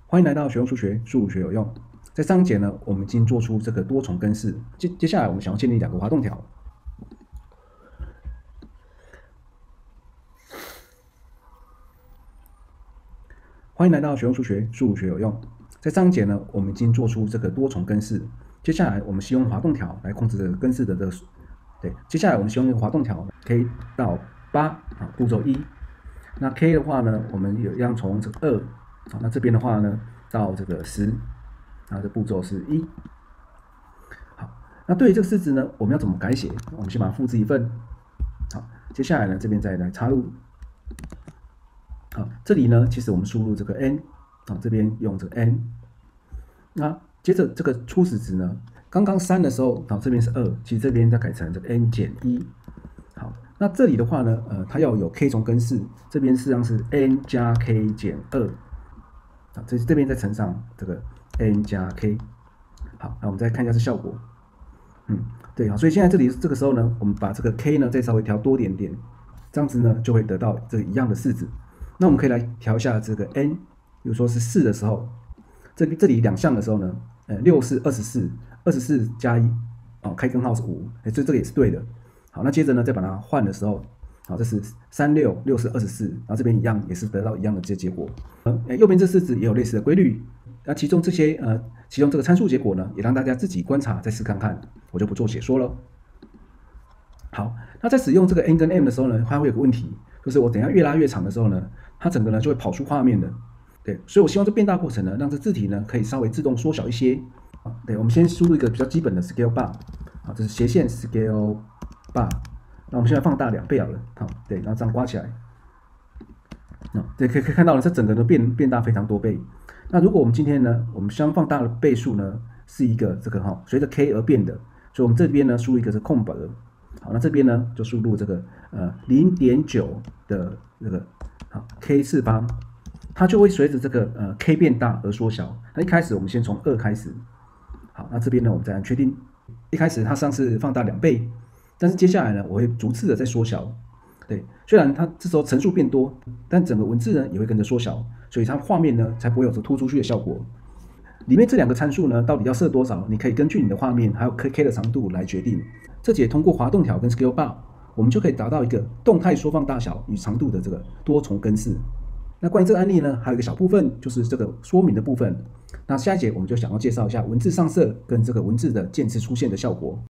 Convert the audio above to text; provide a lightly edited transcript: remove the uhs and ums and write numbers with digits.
欢迎来到学用数学，数学有用。在上一节呢，我们已经做出这个多重根式，接下来我们想要建立两个滑动条。欢迎来到学用数学，数学有用。在上一节呢，我们已经做出这个多重根式，接下来我们希望用滑动条来控制这个根式的接下来我们希望用滑动条 k 到8步骤1。那 k 的话呢，我们一样从这个2那这边的话呢到这个10，这步骤是1。好，那对于这个式子呢，我们要怎么改写？我们先把它复制一份。好，接下来呢，这边再来插入。好，这里呢，其实我们输入这个 n， 这边用这个 n。那接着这个初始值呢，刚刚3的时候，这边是2，其实这边再改成这个 n 减1。好，那这里的话呢，它要有 k 重根式，这边实际上是 n 加 k 减2。这边再乘上这个 n 加 k。好，那我们再看一下这效果。对，好，所以现在这个时候呢，我们把这个 k 呢再稍微调多点点，这样子呢就会得到这个一样的式子。那我们可以来调一下这个 n， 比如说是4的时候，这里两项的时候呢，6是24加1，开根号是5，所以这个也是对的。好，那接着呢再把它换的时候，好，这是36， 6是24，然后这边一样也是得到一样的这结果。右边这式子也有类似的规律。那其中这个参数结果呢，也让大家自己观察再试看看，我就不做解说了。好，那在使用这个 n 跟 m 的时候呢，它会有个问题，就是我等一下越拉越长的时候呢，它整个呢就会跑出画面的。对，所以我希望这变大过程呢，让这字体呢可以稍微自动缩小一些。对，我们先输入一个比较基本的 scale bar， 这是斜线 scale bar。那我们现在放大2倍好了，好，对，然后这样刮起来，对，可以看到了，这整个都变大非常多倍。那如果我们今天呢，我们相放大的倍数呢是一个这个随着 k 而变的，所以我们这边呢输入一个是空白的。好，那这边呢就输入这个0.9的这个k 次方，它就会随着这个k 变大而缩小。那一开始我们先从2开始。好，那这边呢我们再按确定。一开始它上次放大2倍，但是接下来呢我会逐次的再缩小。对，虽然它这时候层数变多，但整个文字呢也会跟着缩小，所以它画面呢才不会有这突出去的效果。里面这2个参数呢，到底要设多少？你可以根据你的画面还有 k 的长度来决定。这节通过滑动条跟 scale bar， 我们就可以达到一个动态缩放大小与长度的这个多重根式。那关于这个案例呢，还有一个小部分就是这个说明的部分。那下一节我们就想要介绍一下文字上色跟这个文字的渐次出现的效果。